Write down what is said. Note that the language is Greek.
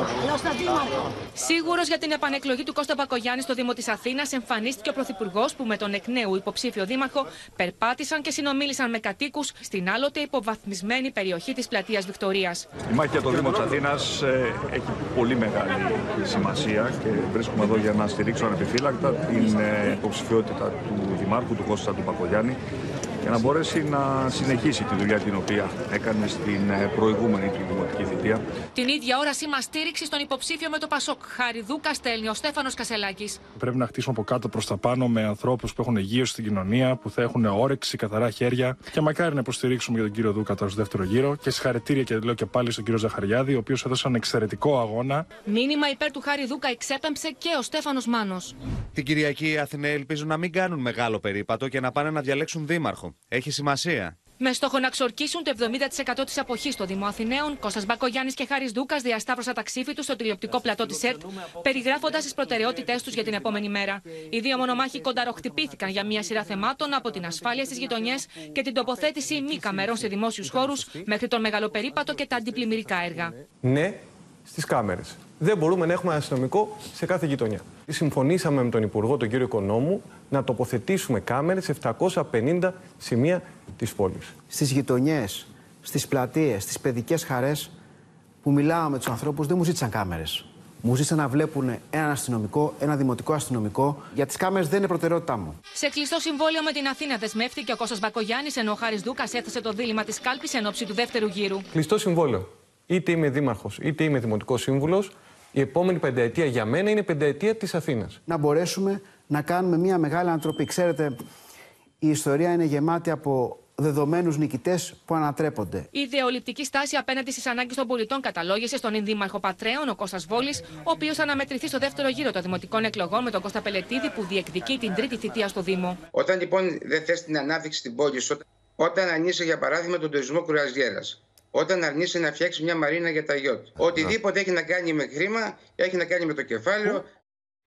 Σίγουρος για την επανεκλογή του Κώστα Μπακογιάννη στο Δήμο της Αθήνας, εμφανίστηκε ο Πρωθυπουργός που με τον εκ νέου υποψήφιο δήμαρχο περπάτησαν και συνομίλησαν με κατοίκους στην άλλοτε υποβαθμισμένη περιοχή της πλατείας Βικτωρίας. Η μάχη για το Δήμο της Αθήνας έχει πολύ μεγάλη σημασία και βρίσκομαι εδώ για να στηρίξω ανεπιφύλακτα την υποψηφιότητα του Δημάρχου, του Κώστα του Μπακογιάννη, για να μπορέσει να συνεχίσει τη δουλειά την οποία έκανε στην προηγούμενη του δημοτική θητεία. Την ίδια ώρα σήμα στήριξη στον υποψήφιο με το Πασόκ, Χάρη Δούκα, στέλνει ο Στέφανος Κασελάκης. Πρέπει να χτίσουμε από κάτω προς τα πάνω με ανθρώπους που έχουν γύρω στην κοινωνία, που θα έχουν όρεξη, καθαρά χέρια. Και μακάρι να υποστηρίξουμε για τον κύριο Δούκα τώρα στο δεύτερο γύρο. Και συγχαρητήρια και λέω και πάλι στον κύριο Ζαχαριάδη, ο οποίος έδωσε ένα εξαιρετικό αγώνα. Μήνυμα υπέρ του Χάρη Δούκα εξέπεμψε και ο Στέφανος Μάνος. Την Κυριακή οι Αθηναίοι ελπίζουν να μην κάνουν μεγάλο περίπατο και να πάνε να διαλέξουν δήμαρχο. Έχει σημασία. Με στόχο να ξορκίσουν το 70% της αποχής στο Δήμο Αθηναίων, Κώστας Μπακογιάννης και Χάρης Δούκας διασταύρωσαν τα ξύφη τους στο τηλεοπτικό πλατό της ΕΡΤ, περιγράφοντας τις προτεραιότητές τους για την επόμενη μέρα. Οι δύο μονομάχοι κονταροχτυπήθηκαν για μια σειρά θεμάτων, από την ασφάλεια στις γειτονιές και την τοποθέτηση μη καμερών σε δημόσιους χώρους, μέχρι τον μεγαλοπερίπατο και τα αντιπλημμυρικά έργα. Ναι στις κάμερες. Δεν μπορούμε να έχουμε αστυνομικό σε κάθε γειτονιά. Συμφωνήσαμε με τον Υπουργό, τον κύριο Οικονόμου, να τοποθετήσουμε κάμερες σε 750 σημεία της πόλης. Στις γειτονιές, στις πλατείες, στις παιδικές χαρές που μιλάω με τους ανθρώπους, δεν μου ζήτησαν κάμερες. Μου ζήτησαν να βλέπουν έναν αστυνομικό, ένα δημοτικό αστυνομικό. Για τις κάμερες δεν είναι προτεραιότητά μου. Σε κλειστό συμβόλαιο με την Αθήνα δεσμεύτηκε ο Κώστας Μπακογιάννης, ενώ ο Χάρης Δούκας έθεσε το δίλημμα της κάλπης εν ώψη του δεύτερου γύρου. Κλειστό συμβόλαιο. Είτε είμαι δήμαρχος, είτε είμαι δημοτικός σύμβουλος, η επόμενη πενταετία για μένα είναι πενταετία της Αθήνας. Να μπορέσουμε να κάνουμε μια μεγάλη ανατροπή. Ξέρετε, η ιστορία είναι γεμάτη από δεδομένους νικητές που ανατρέπονται. Η ιδεολειπτική στάση απέναντι στις ανάγκες των πολιτών καταλόγησε στον Δήμαρχο Πατρέων, ο Κώστας Βόλης, ο οποίος θα αναμετρηθεί στο δεύτερο γύρο των δημοτικών εκλογών με τον Κώστα Πελετίδη, που διεκδικεί την τρίτη θητεία στο Δήμο. Όταν λοιπόν δεν θες την ανάπτυξη στην πόλη σου, όταν αρνείσαι για παράδειγμα τον τουρισμό κρουαζιέρας, όταν αρνείσαι να φτιάξει μια μαρίνα για τα γιότ. Οτιδήποτε έχει να κάνει με χρήμα, έχει να κάνει με το κεφάλαιο,